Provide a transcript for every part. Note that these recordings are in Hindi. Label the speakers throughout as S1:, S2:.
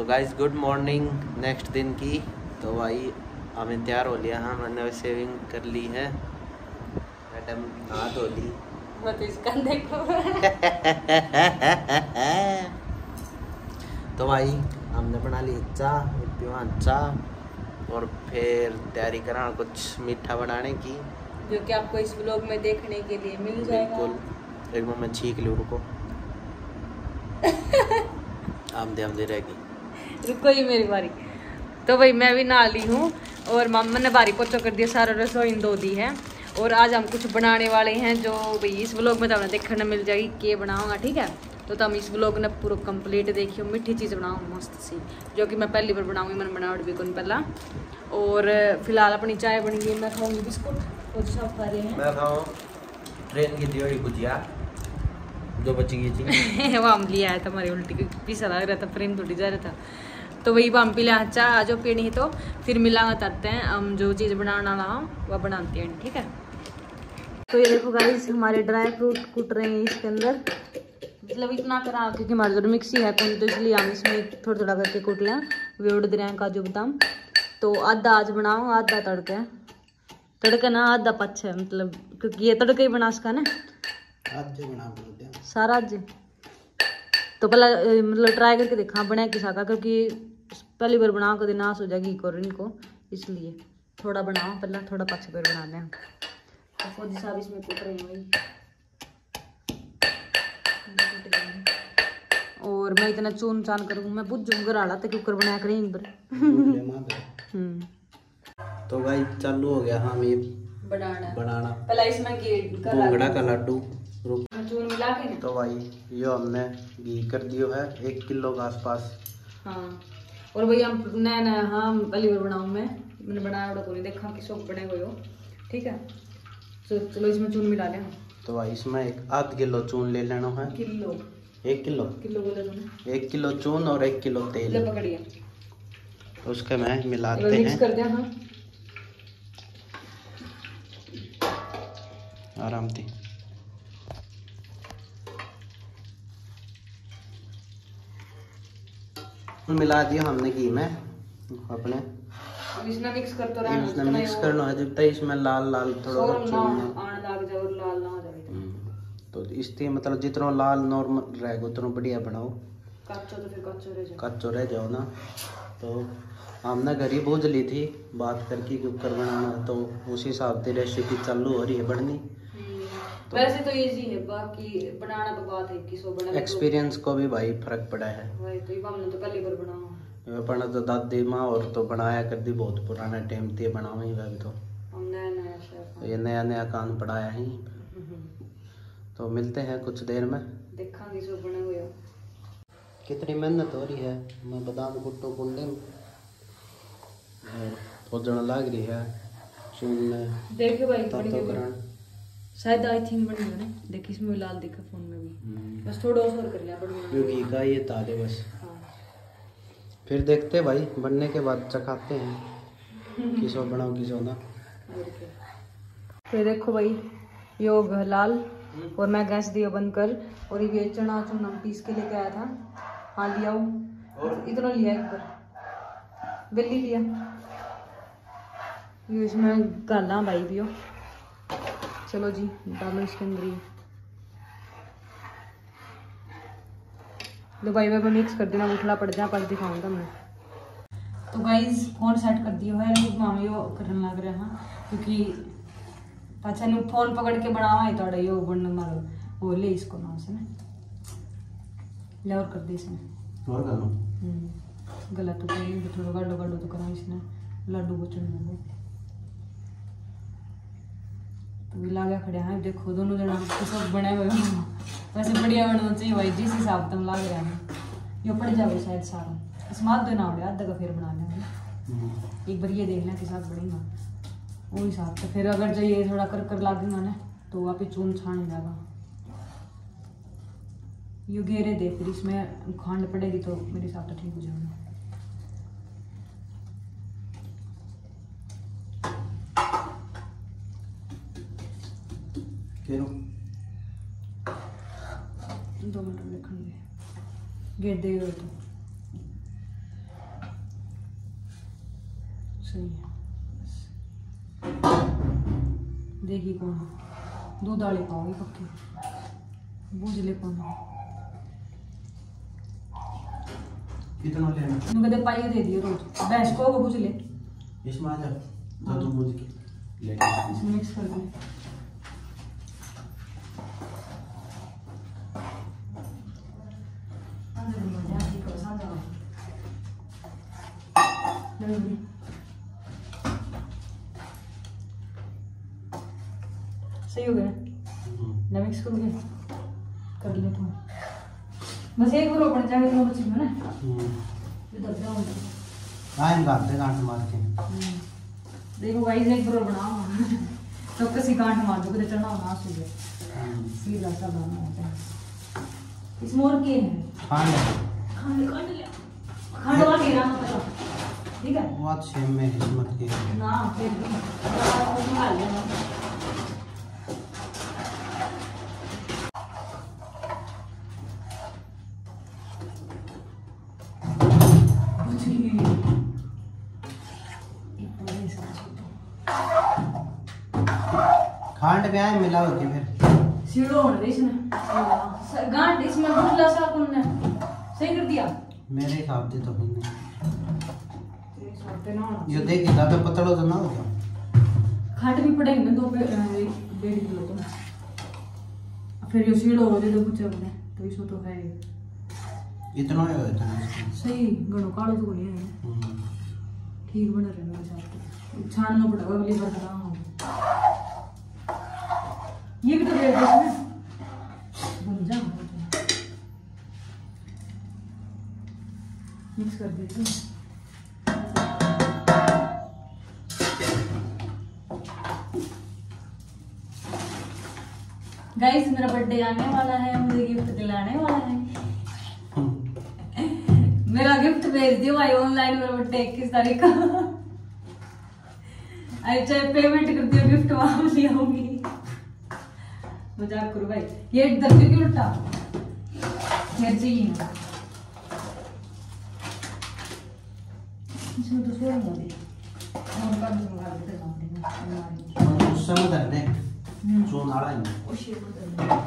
S1: गाइस गुड मॉर्निंग नेक्स्ट दिन की। तो भाई हमें तैयार हो लिया, हाँ मैंने सेविंग कर ली है, मैडम हाथ धो ली।
S2: मत इसका देखो।
S1: तो भाई हमने बना ली चाह चाह और फिर तैयारी करा कुछ मीठा बनाने की,
S2: जो कि आपको इस व्लॉग में देखने के लिए मिल जाएगा।
S1: बिल्कुल। एक बार मैं छींक लूँ, रुको। आमदे रहेगी,
S2: रुको ही मेरी बारी। तो भाई मैं भी नहा ली हूँ और मामा ने बारी पोछा कर दिया, सारा रसोई धो दी है। और आज हम कुछ बनाने वाले हैं जो भाई इस व्लॉग में तो हमें देखने मिल जाएगी के बनाऊंगा, ठीक है। तो हम इस व्लॉग ने पूरा कंप्लीट देखियो, मीठी चीज़ बनाऊँ मस्त सी, जो कि मैं पहली बार बनाऊंगी, मैंने बनावट भी कौन पहला। और फिलहाल अपनी चाय बन गई, मैं खाऊंगी बिस्कुट, कुछ सब खा रहे हैं।
S1: मैं खाऊँ ट्रेन की दियोड़ी भुजिया जो बच गई थी।
S2: वो हम लिया है हमारी उल्टी पीसा लग रहा था, फ्रेम थोड़ी जा रहा था। तो वही हम पी लिया चाह, जो पीनी है तो फिर मिलांगा तरते हैं हम जो चीज़ बनाना रहा वह बनाते हैं, ठीक है। तो ये देखो गाइस हमारे ड्राई फ्रूट कूट रहे हैं इसके अंदर, मतलब इतना करा क्योंकि हमारे जो मिक्सी है कौन, तो इसलिए हम इसमें थोड़ा थोड़ा करके कूट लें। वे उड़ रहे हैं काजू बादाम, तो आधा आज बनाओ आधा तड़के ना आधा पच है, मतलब क्योंकि ये तड़के ही बना सका ना सारा आज। तो पहला मतलब ट्राई करके देखा बना कि सका, क्योंकि पहली बार बनाओ कभी नाश हो जाएगी इनको, इसलिए थोड़ा बनाओ पहला, थोड़ा पाछे पर बना लें। तो फौजी साहब इसमें कूट रहे हैं भाई, और मैं इतना चून चान करूँ, मैं बुझूँ घर आला तक कुकर बनाया करें एक बार।
S1: तो भाई चालू हो गया हम ये बनाना
S2: पहला इसमें
S1: भोंगड़ा का लड्डू
S2: चून मिला के।
S1: तो भाई ये हमने घी कर दियो है 1 किलो के आसपास।
S2: हाँ और भाई हम नया हाँ पहली बार बनाऊँ मैंने बनाया बड़ा पूरी देखा कि सब बने हुए हो, ठीक है। तो चलो इसमें चून मिला लें। तो
S1: भाई इसमें ½ किलो चून ले लेना है। 1 किलो
S2: बोले तुमने?
S1: 1 किलो चून और 1 किलो तेल
S2: पकड़िए,
S1: तो उसके में मिलाते
S2: मिक्स
S1: हैं
S2: कर दिया। हाँ
S1: आराम से। मिला दिया हमने घी में अपने,
S2: अब इसमें मिक्स कर तो
S1: रहा इसमें मिक्स करना है जब तक इसमें लाल लाल थोड़ा
S2: आने लग जाए और लाल ना हो जाए।
S1: तो इसलिए मतलब जितना लाल नॉर्मल रहेगा उतना बढ़िया बनाओ,
S2: कच्चो तो फिर
S1: कच्चो रह जाओ ना। तो हमने घर ही भूज ली थी बात करके कुकर बनाना, तो उसी हिसाब से रेसिपी चालू हो रही है बढ़नी।
S2: तो वैसे तो इजी है, बाकी बनाना तो बात है कि सो बना
S1: एक्सपीरियंस को भी भाई फर्क पड़ा है।
S2: वही तो हमने तो पहली बार बनाया,
S1: अपना तो दादी माँ और तो बनाया कर दी बहुत पुराना टाइम ते बनाओ ही वह तो
S2: हम नया शेफ
S1: ये नया कान पढ़ाया ही। तो मिलते हैं कुछ देर में,
S2: देखेंगे सो बने हुए।
S1: कितनी मेहनत हो रही है, मैं बादाम कुट्टो कुंडे और भोजन लाग रही है चून में।
S2: देखिए भाई शायद आई थिंक बन गया ना, देखिए इसमें लाल दिखा फोन में भी, बस थोड़ा और कर लिया
S1: क्योंकि का ये ताले बस।
S2: हाँ।
S1: फिर देखते भाई बनने के बाद चखाते हैं किसो बनाओ किसो ना।
S2: फिर देखो भाई योग लाल, और मैं गैस दिया बंद कर, और ये चना चुना पीस के लेके आया था। हाँ लिया हूँ, इतना लिया एक बार बिल्ली लिया, ये इसमें गाना भाई भी हो। चलो जी डालो इसके अंदर ही, लो भाई मैं मिक्स कर देना, उठला पड़ जा पर दिखाऊंगा मैं। तो गाइस फोन सेट कर दियो है, मामी यो करने लग रहा है क्योंकि अच्छा नु फोन पकड़ के बनावा है थोड़ा यो बनने मारो वो ले इसको ना से ना ले और कर दे इसने
S1: और कर लो
S2: गलत तो नहीं, थोड़ा गाड़ो तो करा इसने लड्डू को चुनने तो लागे खड़े हैं। देखो दोनों जना सब बने हुए हैं, वैसे बढ़िया बनना चाहिए भाई जिस हिसाब तुम लाग रहे हैं। यो पड़ जाओगे शायद सारा इसमात दो ना हो आधा का फिर बना लेंगे, एक बार ये देखना के साथ बढ़ेगा वो हिसाब से। फिर अगर चाहिए थोड़ा कर लागेगा ना तो वापिस चून छान जाएगा। यो घेरे दे, फिर इसमें खांड पड़ेगी तो मेरे हिसाब से ठीक हो जाएगा।
S1: फिर
S2: 2 मिनट रखेंगे घेर दे तो सही है। देखिए कौन दूध वाले पाओगे पक्के बुझले कौन
S1: कितना लेना
S2: तुम कहते पाई दे दियो रोज भैंस को बुझले
S1: इसमें आ जा तो तू बुझ के ले
S2: इसमें मिक्स कर दे। सही हो गया ना मिक्स कर गया कर ले तुम बस एक बार ऊपर जाके तो बची ना ये दब जाओ
S1: आए गाते गांठ मार के
S2: देखो गाइस एक बार बनाओ तो किसी गांठ मार दो चढ़ना होना सुबह सीधा सा बना होता है इस मोर के है खाने खाने वाला गिरा मत ठीक है
S1: बहुत शेम में हिम्मत की
S2: ना फिर निकाल लेना
S1: खांड में आए मिला होगी फिर
S2: सीढ़ो होने दे इसमें गांठ इसमें भूला सा कौन ने सही कर दिया
S1: मेरे हिसाब से तो हमने
S2: सोते ना
S1: ये देख ज्यादा पतला तो ना हो गया
S2: खाट भी पड़ेगी ना 1.5 किलो तो फिर ये सीढ़ो हो जाए तो कुछ अपने तो इसो तो है
S1: इतना ही होता है
S2: सही गणो कालो तो नहीं है ठीक बना रहना चाहते छानना पड़ेगा अगली बार ना हो ये भी तो दे दो इसमें बन जा मिक्स कर देते गाइस मेरा बर्थडे आने वाला है मुझे गिफ्ट दिलाने वाला है मेरा गिफ्ट भेज दियो भाई ऑनलाइन मेरा बर्थडे 21 तारीख का अच्छा पेमेंट कर दियो गिफ्ट वहां ले आऊंगी मजाक करो भाई ये इधर क्यों उल्टा फिर चाहिए इसमें तो सोया दे और का भी मंगा देते हैं
S1: उस समय दर दे जो नाला है
S2: ओ शेर बदल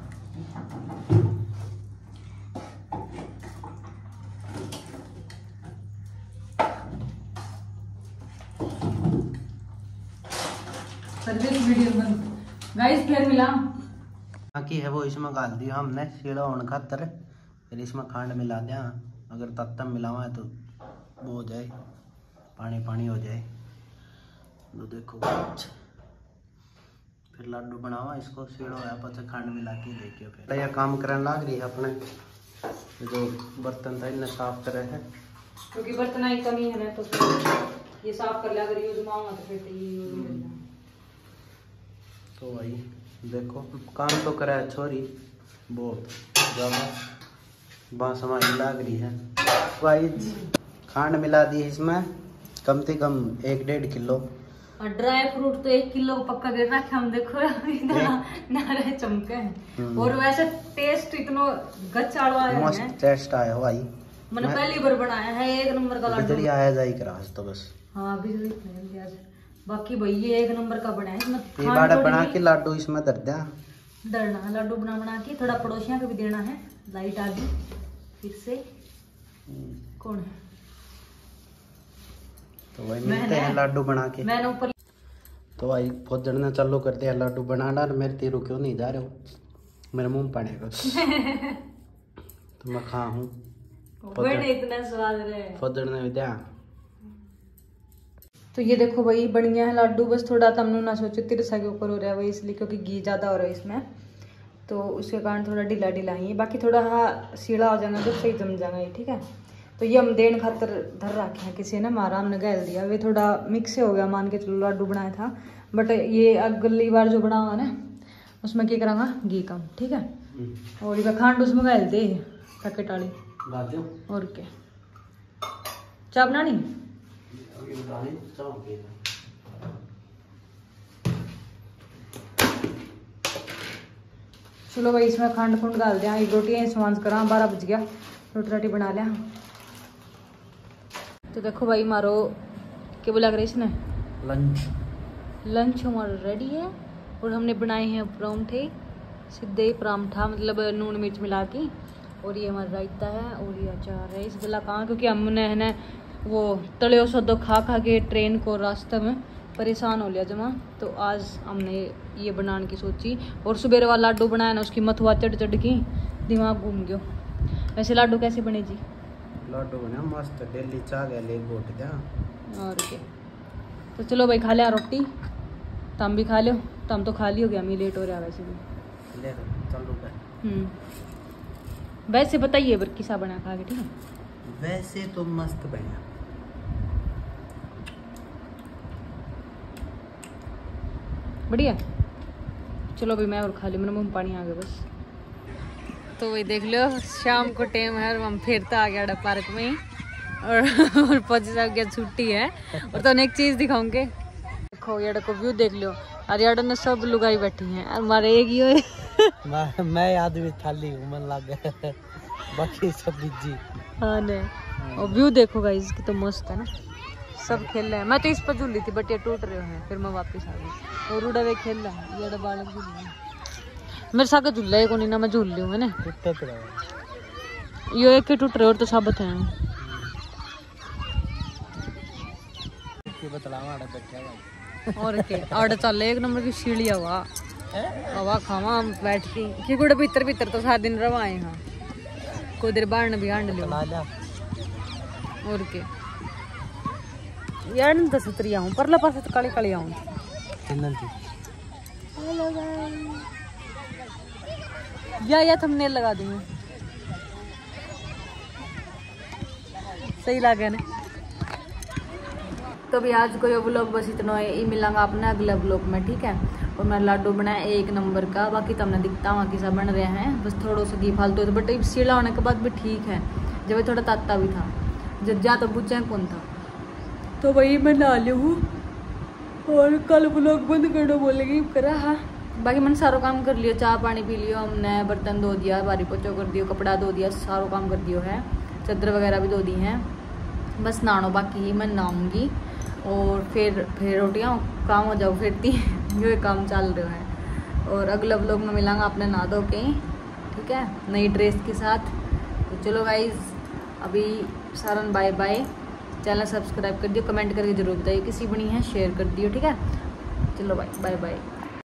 S2: सर्विस वीडियो बंद गाइस फिर मिला
S1: बाकी है वो इसमें डाल दिया हमने सीढ़ा होने खातर फिर इसमें खांड मिला दिया अगर तत्तम मिलावा है तो वो हो जाए पानी पानी हो जाए तो देखो फिर लड्डू बनावा इसको सीढ़ो है पता खांड मिला के देखिए फिर यह काम करने लग रही है अपने जो बर्तन था इन्हें साफ करे है
S2: क्योंकि बर्तन की कमी है ना तो ये साफ कर लिया अगर यूज मांगा तो फिर ये यूज हो जाएगा
S1: तो भाई देखो काम तो करे है छोरी बहुत ज़्यादा बांस हमारी लग रही है भाई खांड मिला दी इसमें कम से कम 1-1.5 किलो
S2: और ड्राई फ्रूट तो 1 किलो पक्का गिर रखा हम देखो नारे चमके हैं और वैसे टेस्ट इतना गच्चाड़ो आया है
S1: मस्त टेस्ट आया हो भाई
S2: मैंने पहली बार बनाया है 1 नंबर का लड्डू
S1: बिजली आया जाए करा तो बस
S2: हाँ बिजली फैल गया बाकी भाई ये 1 नंबर का बना है इसमें
S1: बाड़ा बना के लड्डू इसमें दर दिया
S2: डरना है लड्डू बना के थोड़ा पड़ोसियों को भी देना है लाइट आ गई फिर से कौन है
S1: तो भाई मिलते हैं लड्डू बना के
S2: मैंने ऊपर
S1: तो भाई फोजड़ना चालू करते हैं लड्डू बनाना मेरे तीरू क्यों नहीं जा रहे हो मेरे मुंह पड़ेगा तो मैं खा हूँ
S2: इतना स्वाद रहे
S1: फोजड़ने भी दिया
S2: तो ये देखो भाई बन गया है लड्डू बस थोड़ा तमनु ना सोचो तिरसा के ऊपर हो रहा है वही इसलिए क्योंकि घी ज़्यादा हो रहा है इसमें तो उसके कारण थोड़ा ढीला ढीला ही है बाकी थोड़ा हाँ सीढ़ा हो जाएगा तो सही जम जाएगा ये ठीक है तो ये हम देन खातर धर रखे हैं किसी ने मारा हमने गैल दिया वे थोड़ा मिक्स से हो गया मान के चलो लड्डू बनाया था बट ये अगली बार जो बना हुआ ना उसमें क्या करांगा घी कम ठीक है और ये खांड उसमें गैल दे पैकेट वाली और क्या चाय बनानी चलो भाई इसमें खंड खुंड डाल दिया एक रोटी सामान करा 12 बज गया रोटी राटी बना लिया तो देखो भाई मारो क्या बोला कर इसने?
S1: लंच
S2: हमारा रेडी है और हमने बनाए हैं परांठे, सीधे परांठा मतलब नून मिर्च मिला के। और ये हमारा रायता है और ये अचार है। इस बेला कहाँ, क्योंकि हमने है ना वो तले सदो खा खा के ट्रेन को रास्ते में परेशान हो लिया जमा, तो आज हमने ये बनाने की सोची। और सुबह वाला लाडू बनाया ना, उसकी मथुआ चढ़ चढ़ की दिमाग घूम गयो। वैसे लाडू कैसे बने जी?
S1: लाडू बना मस्त, डेली चाह गया ले गोट दिया।
S2: और क्या, तो चलो भाई खा लिया रोटी, तुम भी खा लो। तुम तो खा ली हो गया, हमें लेट हो रहा है वैसे भी।
S1: ले चलो
S2: वैसे बताइए बर किसा बना खा के, ठीक है?
S1: वैसे तो मस्त बना,
S2: बढ़िया। चलो भाई मैं और खा ली, मेरे मुंह में पानी आ गया बस। तो वही देख लो, शाम को टाइम है और हम फिर तो आ गया पार्क में और 25 गया छुट्टी है। और तो एक चीज दिखाऊंगे, देखो ये को व्यू देख लो। और यार ने सब लुगाई बैठी हैं, हमारे एक ही
S1: मैं आदमी थाली मन लग गया, बाकी सब बिजी।
S2: हाँ ने, और व्यू देखो गाइस कि तो मस्त है ना, सब खेल रहे हैं। मैं तो इस पर झूली थी बट ये टूट रहे हैं, फिर मैं वापस आ गई। और उड़ा वे खेल रहा है, ये बालक झूल रहे हैं। मेरे साथ झूल रहा है कोनी ना, मैं झूल रही हूँ है ना। यो एक के टूट रहे और तो साबित है। और के आड़ चल एक नंबर की सीढ़ी हवा खावा बैठ के कि गुड़ भीतर भीतर तो सारा दिन रवाए। हाँ कोई देर बाहर भी हांड लियो। और के यार नहीं तो सुतरी आऊँ परला पास तो काली काली आऊँ। या थंबनेल लगा दूंगी, सही लगे ना। तो भी आज को ये व्लॉग बस इतना है, ये मिलांगा अपने अगले व्लॉग में, ठीक है। और मैं लाडू बनाया एक नंबर का, बाकी तो हमने दिखता वहाँ की सब बन रहे हैं, बस थोड़ा सा घी फालतू है। बट सीला होने के बाद भी ठीक है, जब थोड़ा ताता भी था, जब जा तो बुझा कौन था। तो वही मैं नहा ली हूँ और कल व्लॉग बंद करना बोलेगी करा। हाँ बाकी मैंने सारा काम कर लिया, चाय पानी पी लिया हमने, बर्तन धो दिया, बारी पोछो कर दियो, कपड़ा धो दिया, सारा काम कर दियो है, चादर वगैरह भी धो दी हैं। बस नहानो बाकी ही, मैं नहाऊंगी और फिर रोटियाँ काम हो जाओ फिरती ये काम चल रहा है। और अगला व्लॉग में मिलांगा अपने नहा धो के, ठीक है, नई ड्रेस के साथ। तो चलो गाइज अभी सारन बाय बाय। चैनल सब्सक्राइब कर दियो, कमेंट करके जरूर बताइए किसी बनी है, शेयर कर दियो, ठीक है। चलो बाय बाय बाय।